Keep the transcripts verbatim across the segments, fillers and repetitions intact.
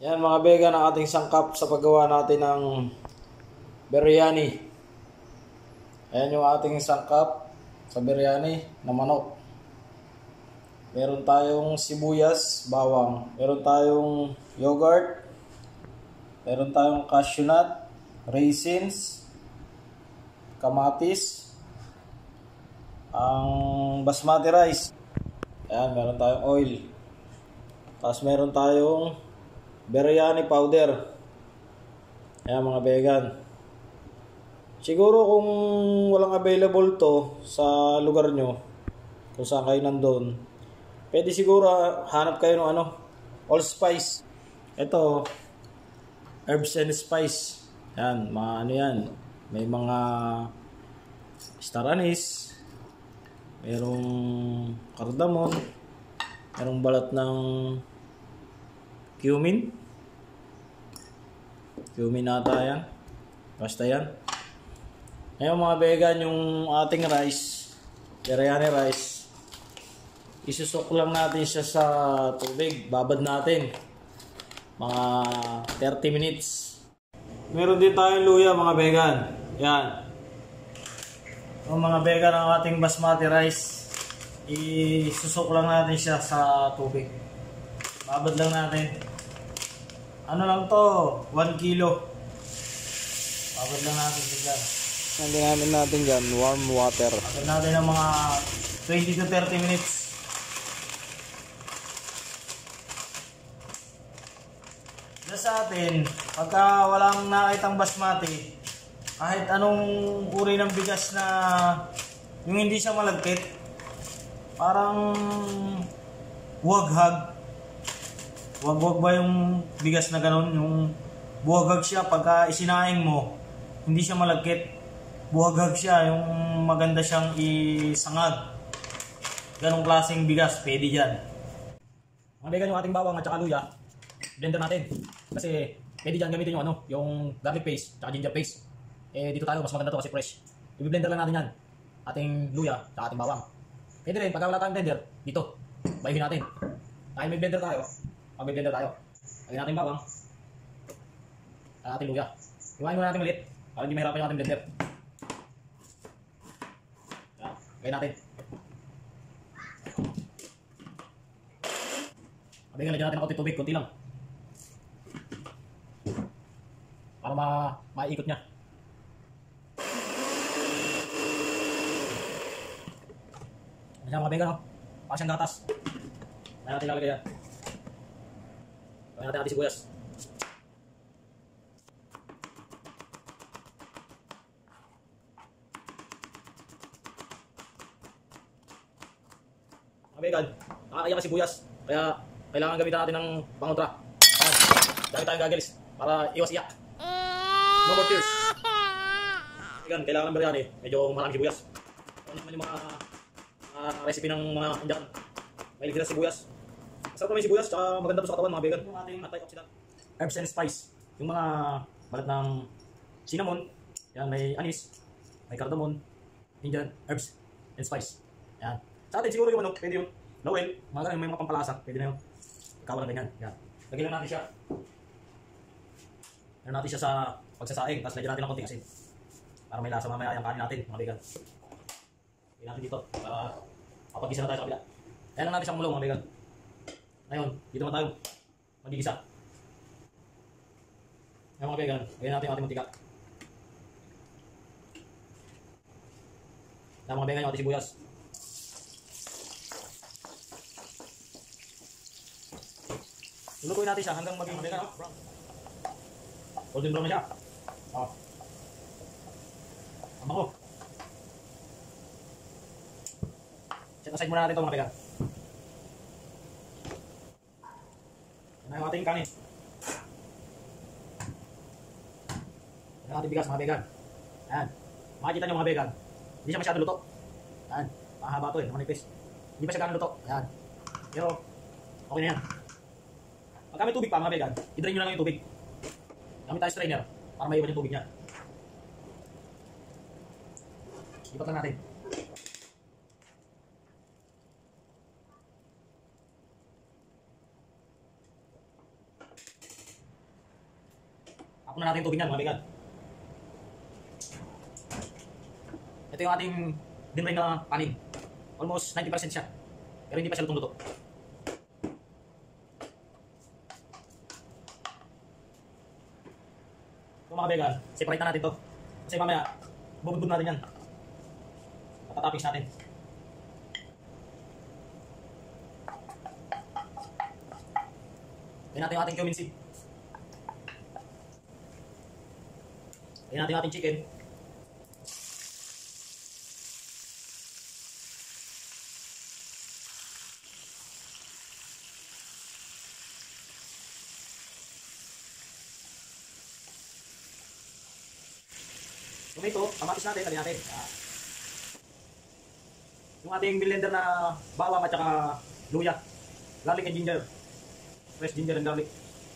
Yan mga bega ng ating sangkap sa paggawa natin ng biryani. Ayan yung ating sangkap sa biryani na manok. Meron tayong sibuyas, bawang. Meron tayong yogurt. Meron tayong cashew nut, raisins, kamatis, ang basmati rice. Ayan, meron tayong oil. Tapos meron tayong biryani powder. Ayan mga vegan. Siguro kung walang available to sa lugar nyo, kung saan kayo nandun, pwede siguro hanap kayo ng ano, allspice. Ito, herbs and spice. Yan, mga ano yan. May mga star anise, merong cardamom, merong balat ng cumin. Cumin ata yan. Basta yan. Ngayon mga vegan, yung ating rice, biryani rice, isusok lang natin siya sa tubig. Babad natin. Mga thirty minutes. Meron din tayong luya mga vegan. Yan. Yung mga vegan ng ating basmati rice, isusok lang natin siya sa tubig. Babad lang natin. Ano lang to? one kilo. Babad lang natin siya dyan. Nandinamin natin dyan, warm water. Babad natin ng mga twenty to thirty minutes. Sa atin, pagka walang nakitang basmati, kahit anong uri ng bigas na yung hindi siya malagkit, parang buhaghag. Wag-wag ba yung bigas na ganon? Yung buhaghag siya pagka isinaing mo, hindi siya malagkit. Buhaghag siya, yung maganda siyang isangag. Ganong klaseng bigas, pwede dyan. Mga vegan, yung ating bawang at saka luya, blender natin. Kasi pwede dyan gamitin yung ano, yung garlic paste at ginger paste. Eh dito tayo, mas maganda to kasi fresh. I-blender lang natin yan. Ating luya at ating bawang. Pwede rin, pagka wala tayong blender, dito. Bayuhin natin. Dahil may blender tayo, pag may blender tayo, lagyan natin bawang at ating luya. Iwain muna natin ulit para hindi mahirapan yung ating blender. Yan, lagyan natin. Sabi nga, lagyan natin ng konti tubig, konti lang. Para ma maiikot niya. Ayan mga vegan, no? Para siyang gatas. Ayan natin lalagay yan. Ayan natin natin sibuyas. Mga vegan, nakakaiyak ang sibuyas. Kaya kailangan gamitan natin ng pangontra. Dahil tayong gagelis para iwas iyak. No more tears. Vegan, kailangan ng biryani. Medyo maraming sibuyas. Ano naman yung mga uh, recipe ng mga Indian. May ligtas sibuyas. Masarap naman yung sibuyas, tsaka maganda to sa katawan mga vegan. Yung ating antioxidant. Herbs and spice. Yung mga balat ng cinnamon. Yan, may anise. May cardamom. Indian herbs and spice. Yan. Sa atin siguro yung ano, pwede yung lawel. Mga ganun, may mga pampalasa. Pwede na yung ikaw lang ganyan. Yan. Lagyan lang natin siya. Lagyan natin siya sa pagsasaing. Tapos lagyan natin ng konting asin. Para may lasa mamaya yung kanin natin, mga vegan. Lagyan natin dito. Para mapag-gisa na tayo sa kabila. Ayan lang natin siyang mulong, mga vegan. Ngayon, dito na tayo mag-gigisa. Ayan mga vegan. Lagyan natin yung ating mantika. Ayan mga vegan, yung ating sibuyas. Lulutuin natin siya hanggang maging vegan, no? Golden brown na siya. Oh. Ang bango. Set aside muna natin ito mga vegan. Yan na yung ating kanin. Yan ang ating bigas mga vegan. Yan. Makikita nyo mga vegan. Hindi siya masyado luto. Yan. Mahaba ito eh. Manipis. Hindi pa siya gano'n luto. Yan. Pero okay na yan. Pagka may tubig pa mga vegan, i-drain nyo lang yung tubig. Gamit tayo strainer para maiwan yung tubig niya. Ipat lang natin. muna natin yung tubig niyan mga kaibigan. Ito yung ating dinray na kanin. Almost ninety percent siya. Pero hindi pa siya lutong-luto. So mga kaibigan, separate na natin to. Kasi mamaya, bubudbud natin yan. At tatapings natin. Lagyan natin yung ating cumin seed. Lagyan natin yung ating chicken. Tomato, kamatis natin, lagyan natin. Ah. Yung ating blender na bawang at saka luya. Garlic and ginger. Fresh ginger and garlic.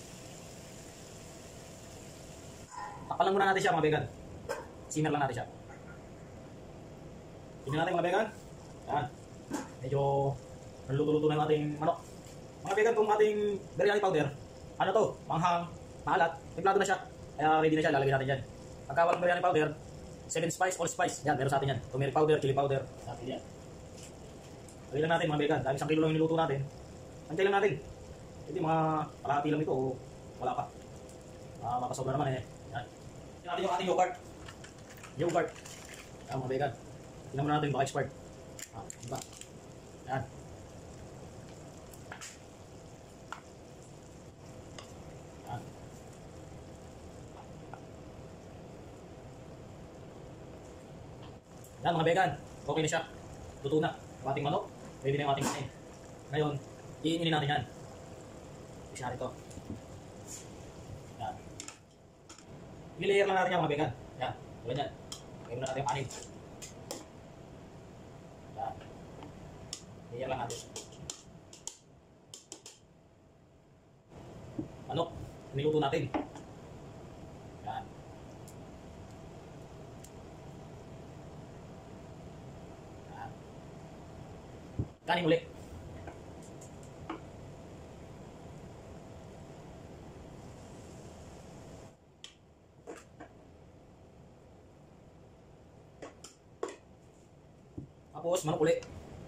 Takpan lang muna natin siya mga vegan. Simmer lang natin siya. Tingnan natin mga vegan. Yan. Medyo naluto-luto na yung ating manok. Mga vegan, kung ating biryani powder, ano to? Manghang, maalat, templado na siya. Kaya ready na siya, lalagyan natin dyan. Pagka walang biryani powder, seven spice, all spice. Yan, meron sa atin yan. Turmeric powder, chili powder. Sa atin yan. Lagyan lang natin mga vegan. Dahil isang kilo lang yung niluto natin. Antay lang natin. Hindi mga kalahati lang ito o wala pa. Uh, makasobra naman eh. Yan. Tingnan natin yung ating yogurt. Yogurt. Yan mga vegan. Tingnan mo natin baka expired. Ah, diba? Yan. Yan. Yan mga vegan. Okay na siya. Luto na. Yung ating manok. Ready na yung ating kain. Ngayon, iininin natin yan. Isa natin ito. Yan. I-layer lang natin yan mga vegan. Yan. Tulad yan. Lagyan muna natin yung kanin. Yan. Layer lang natin. Manok. Niluto natin. Yan. Yan. Kanin ulit. Tapos manok ulit.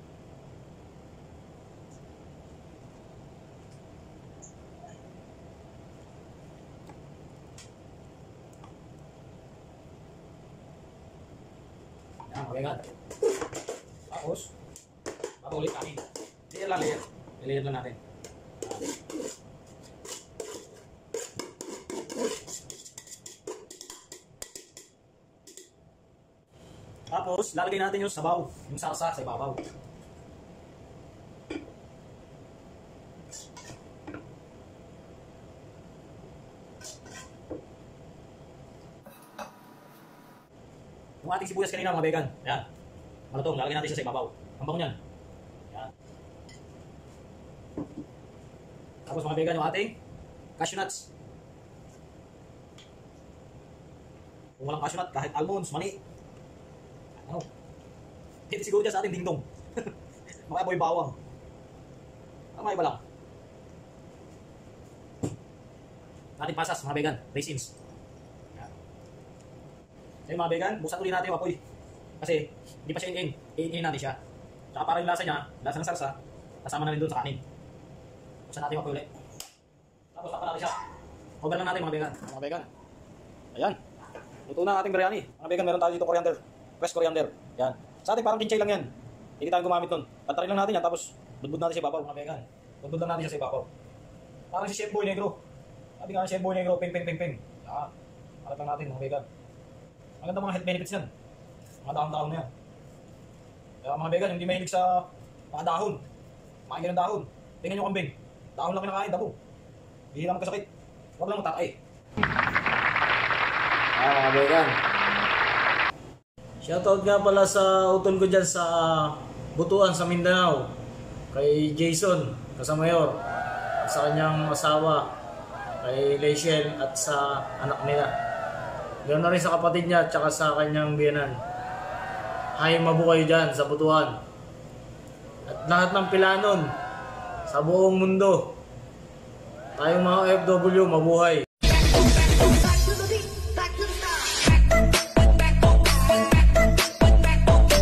Yan, magagat. Tapos bago ulit kanin. Layer lang, layer. Layer lang natin. Tapos, lalagay natin yung sabaw, yung sarsa sa ibabaw. Yung ating sibuyas kanina mga vegan, yan. Malutong, lalagay natin siya sa ibabaw. Ang bango niyan. Yan. Tapos mga vegan, yung ating cashew nuts. Kung walang cashew nut, kahit almonds, mani. Ano? Hindi siguro dyan sa ating dingdong. Makaboy bawang. Ang iba lang. Ating pasas, mga vegan, raisins. Yan. So mga vegan, buksan ulit natin yung apoy. Kasi hindi pa siya in-in. In-in natin siya. Tsaka para yung lasa niya, lasa ng sarsa, kasama na rin doon sa kanin. Buksan natin yung apoy ulit. Tapos tapos natin siya. Cover lang natin mga vegan. Mga vegan. Ayan. Luto na ating biryani. Mga vegan, meron tayo dito coriander. Fresh coriander. Yan. Sa atin parang kinchay lang yan. Hindi tayo gumamit nun. Tantarin lang natin yan. Tapos budbud natin sa ibabaw mga vegan. Budbud lang natin siya sa ibabaw. Parang si Chef Boy Negro. Sabi nga Chef Boy Negro, ping ping ping ping. Yan. Alat lang natin mga vegan. Maganda mga health benefits yan. Mga dahon-dahon na yan. Kaya mga vegan, hindi mahilig sa mga dahon. Makain ka ng dahon. Tingnan nyo kambing. Dahon lang kinakain, dabo. Hindi lang magkasakit. Huwag lang matatay. Ah, mga vegan. Shoutout nga pala sa utol ko dyan sa Butuan sa Mindanao. Kay Jason, Kasamayor. Sa kanyang asawa. Kay Leishen at sa anak nila. Ganoon na rin sa kapatid niya at saka sa kanyang biyanan. Hay mabuhay dyan sa Butuan. At lahat ng Pilanon sa buong mundo. Tayong mga O F W, mabuhay.